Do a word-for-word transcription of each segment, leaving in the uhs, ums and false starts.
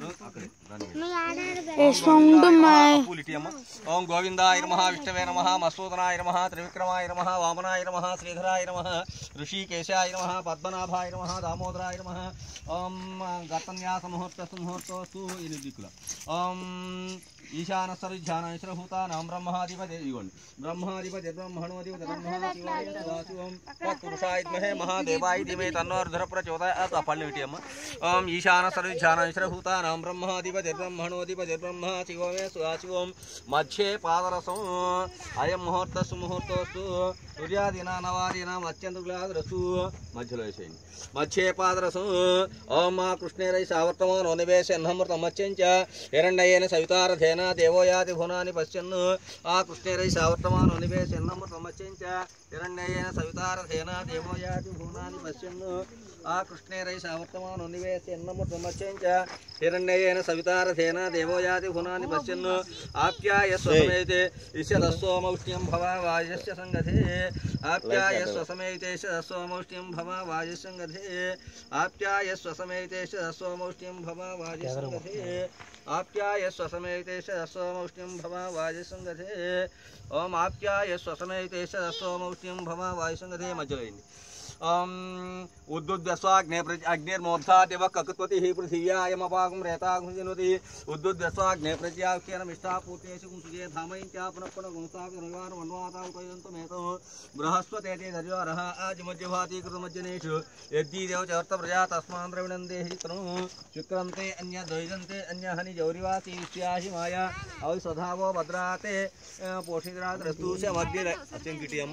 ओम गोविंदाय नमः विष्णवे नमः मसूदनाय नमः त्रिविक्रमाय नमः वामनाय नमः श्रीधराय नमः ऋषिकेशाय नमः पद्मनाभाय नमः दामोदराय नमः ओम गतन्यास मुहूर्तस्तु मुहूर्तस्तु ओम ईशान सर्वज्ञान ईश्वरभूतानां ब्रह्माधिपति ब्रह्माधिपति ब्रह्मणोधिपति ब्रह्मशिवाय तत्पुरुषाय विद्महे महादेवाय धीमहि तन्नो रुद्रः प्रचोदयात् पल्लविटियम्म ओम ईशान सर्वज्ञान ईश्वरभूतानां ब्रह्माधिपति ब्रह्मणोधिपति ब्रह्मशिवाय शिवोम मध्ये पादरसं अयं मुहूर्तस्तु मुहूर्तस्तु सूर्यादीना नवादीनां अत्यन्तुलादरसु मध्यलो వేసేయండి मध्ये पादरसं ओम मा कृष्णेरै सावर्तमानो निवेशन्नमृतमच्चञ्च हिरण्येन सवितारथेन देवो याति भुवनानि पश्यन् आ कृष्णेरै सावर्तमानो निवेशन्नमृतमच्चञ्च हिरण्येन सवितारथेन देवो याति भुवनानि पश्यन् आ कृष्णेरै सावर्तमानो निवेशन्नमृतमच्चञ्च हिरण्येन सवितारथेन देवो याति भुवनानि पश्यन् आप्याय स्वसमेते ईशदस्सोमौष्ण्यं भवा वाजस्य संगते आप्याय स्वसमेते ईशदस्सोमौष्ण्यं भवा वाजस्य संगते आप्याय स्वसमेते ईशदस्सोमौष्ण्यं भवा वाजस्य संगते आप्याय स्वसमेते ईशदस्सोमौष्ण्यं भवा वाजस्य संगते ओम आप्याय स्वसमेते ईशदस्सोमौष्ण्यं भवा वाजस्य संगते मज्जलेयंడి ओम उद्दुद्वस्वाग्ने अग्निर्मोद्धादेव ककुत्वतिः पृथिव्यायमपाकं रेतागं जिनोति उद्दुद्वस्वाग्ने प्रज्याख्येन मिष्टापूर्तेषु कुंसुजे धामयन्त्या पुनः पुनः गुंसाविर्निवार वन्वाता उपयन्तमेतो बृहस्पतेति दर्योरः आजिमज्जभाति कृतमज्जनेषु यद्दीदेव च अर्थप्रजा तस्मान् द्रविणन्ते हि तनु शुक्रन्ते अन्यद्वैजन्ते अन्यहनि जौरिवासी विश्याहि माया अविस्वधावो भद्राते पोषिद्राद्रस्तु च मग्निर अत्यङ्किटियम्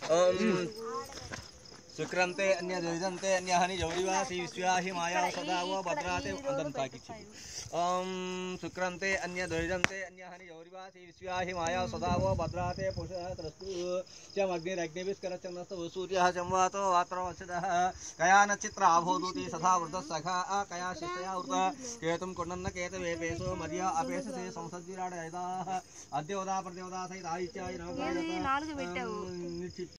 शुक्रंते अन्य द्विजंते अन्यहनि जौरिवासी विश्वाहि माया सदावो भद्राते अंतंताकिछि ओम शुक्रंते अन्य द्विजंते अन्यहनि जौरिवासी विश्वाहि माया सदावो भद्राते पुषत्रस्तु च अग्निरग्निभिस्करचनस्तु सूर्यः संवातो वात्रवच्छदः कया नक्षत्रा भोदुति सदा वृद्धसखा कया शिष्या वृत केतुं कुण्डन्न केतवे पेसो मध्य अपेससे संसज्जिराडयदाः अद्योदा प्रद्योदा सहित आदित्याय नवग्रहः